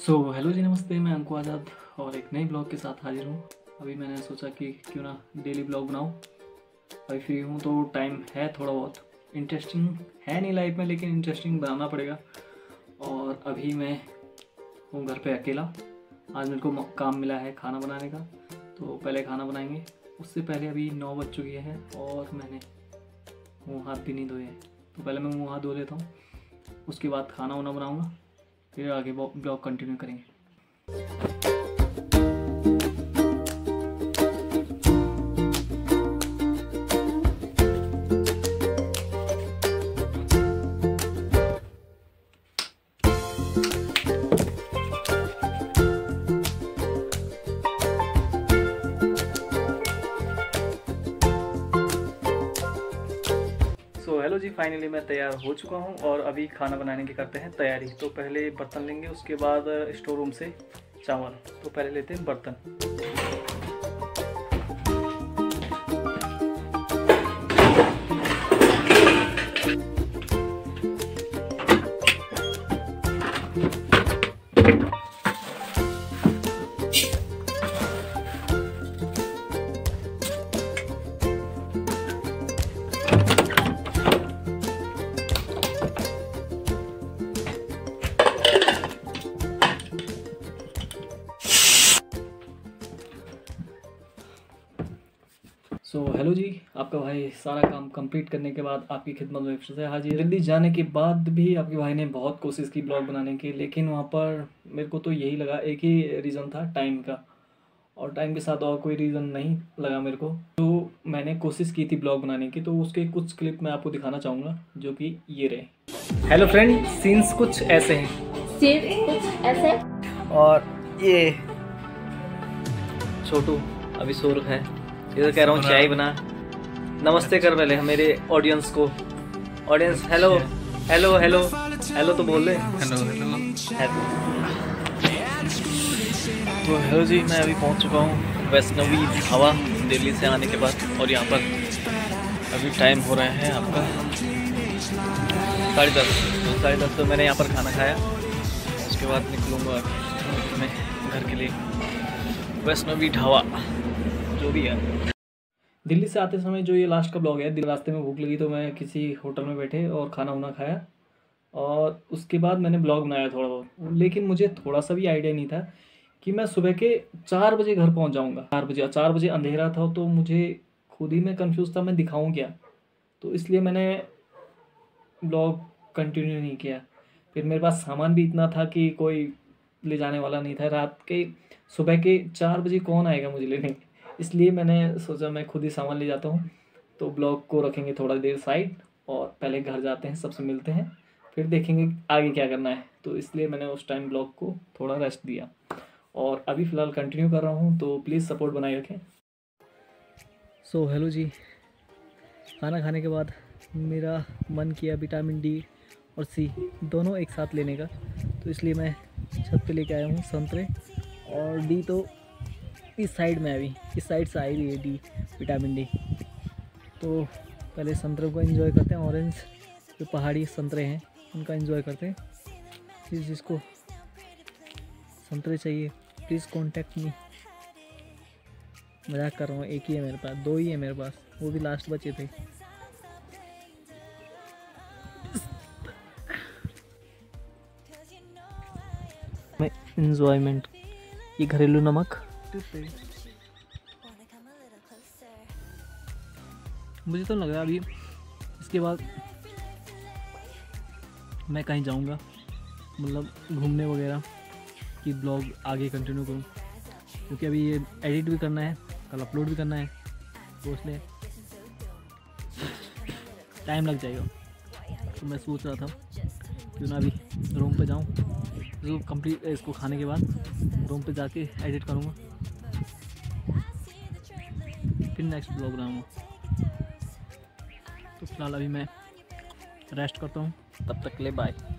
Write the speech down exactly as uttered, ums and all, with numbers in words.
So hello जी, नमस्ते। मैं अंकु आज़ाद और एक नई ब्लॉग के साथ हाजिर हूँ। अभी मैंने सोचा कि क्यों ना डेली ब्लॉग बनाऊँ। अभी फ्री हूँ तो टाइम है, थोड़ा बहुत इंटरेस्टिंग है नहीं लाइफ में, लेकिन इंटरेस्टिंग बनाना पड़ेगा। और अभी मैं हूँ घर पे अकेला। आज मेरे को काम मिला है खाना बनाने का, तो पहले खाना बनाएंगे। उससे पहले अभी नौ बज चुकी है और मैंने मुँह हाथ भी नहीं धोए हैं, तो पहले मैं मुँह हाथ धो लेता हूँ। उसके बाद खाना वाना बनाऊँगा, फिर आगे ब्लॉग कंटिन्यू करेंगे। तो हेलो जी, फाइनली मैं तैयार हो चुका हूँ और अभी खाना बनाने की करते हैं तैयारी। तो पहले बर्तन लेंगे, उसके बाद स्टोर रूम से चावल। तो पहले लेते हैं बर्तन। सो so, हेलो जी, आपका भाई सारा काम कंप्लीट करने के बाद आपकी खिदमत में फिर से हाजिर। दिल्ली जाने के बाद भी आपके भाई ने बहुत कोशिश की ब्लॉग बनाने की, लेकिन वहाँ पर मेरे को तो यही लगा, एक ही रीज़न था टाइम का, और टाइम के साथ और कोई रीज़न नहीं लगा मेरे को। तो मैंने कोशिश की थी ब्लॉग बनाने की, तो उसके कुछ क्लिप मैं आपको दिखाना चाहूँगा, जो कि ये रहे। हेलो फ्रेंड, सीन्स कुछ ऐसे हैं, सीन्स कुछ ऐसे। और ये छोटू अभी सो रखा है। इधर कह रहा हूँ चाय बना। नमस्ते कर पहले मेरे ऑडियंस को। Audience hello hello hello hello तो बोल रहे। हेलो हेलो तो हेलो जी, मैं अभी पहुँच चुका हूँ वैष्णवी ढाबा दिल्ली से आने के बाद। और यहाँ पर अभी टाइम हो रहा है आपका साढ़े दस। तो साढ़े दस तो मैंने यहाँ पर खाना खाया, उसके बाद निकलूँगा मैं घर के लिए। वैष्णवी ढाबा जो भी है। दिल्ली से आते समय जो ये लास्ट का ब्लॉग है, रास्ते में भूख लगी तो मैं किसी होटल में बैठे और खाना वाना खाया, और उसके बाद मैंने ब्लॉग बनाया थोड़ा बहुत। लेकिन मुझे थोड़ा सा भी आइडिया नहीं था कि मैं सुबह के चार बजे घर पहुंच जाऊंगा। चार बजे चार बजे अंधेरा था, तो मुझे खुद ही मैं कंफ्यूज था मैं दिखाऊं क्या। तो इसलिए मैंने ब्लॉग कंटिन्यू नहीं किया। फिर मेरे पास सामान भी इतना था कि कोई ले जाने वाला नहीं था। रात के सुबह के चार बजे कौन आएगा मुझे लेने, इसलिए मैंने सोचा मैं खुद ही सामान ले जाता हूँ। तो ब्लॉग को रखेंगे थोड़ा देर साइड, और पहले घर जाते हैं, सबसे मिलते हैं, फिर देखेंगे आगे क्या करना है। तो इसलिए मैंने उस टाइम ब्लॉग को थोड़ा रेस्ट दिया, और अभी फ़िलहाल कंटिन्यू कर रहा हूँ। तो प्लीज़ सपोर्ट बनाए रखें। सो हेलो जी, खाना खाने के बाद मेरा मन किया विटामिन डी और सी दोनों एक साथ लेने का, तो इसलिए मैं छत पे लेके आया हूँ संतरे। और डी तो इस साइड में, अभी इस साइड से आई रही है डी, विटामिन डी। तो पहले संतरे को एंजॉय करते हैं। ऑरेंज जो पहाड़ी संतरे हैं उनका एंजॉय करते हैं। जिस जिसको संतरे चाहिए प्लीज़ कांटेक्ट मी। मजाक कर रहा हूँ, एक ही है मेरे पास, दो ही है मेरे पास, वो भी लास्ट बचे थे। मैं एंजॉयमेंट, ये घरेलू नमक मुझे तो लग रहा है अभी इसके बाद मैं कहीं जाऊंगा, मतलब घूमने वगैरह, कि ब्लॉग आगे कंटिन्यू करूं, क्योंकि अभी ये एडिट भी करना है, कल अपलोड भी करना है, तो इसलिए टाइम लग जाएगा। तो मैं सोच रहा था क्यों ना अभी रूम पे जाऊं, इसको कंप्लीट इसको खाने के बाद रूम पे जाके एडिट करूंगा, फिर नेक्स्ट ब्लॉग बनाऊंगा। तो फिलहाल अभी मैं रेस्ट करता हूँ, तब तक के लिए बाय।